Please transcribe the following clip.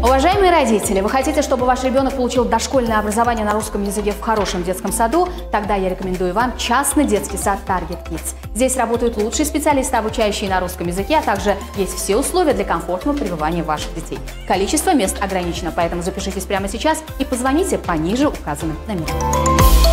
Уважаемые родители, вы хотите, чтобы ваш ребенок получил дошкольное образование на русском языке в хорошем детском саду? Тогда я рекомендую вам частный детский сад Target Kids. Здесь работают лучшие специалисты, обучающие на русском языке, а также есть все условия для комфортного пребывания ваших детей. Количество мест ограничено, поэтому запишитесь прямо сейчас и позвоните по ниже указанным номерам.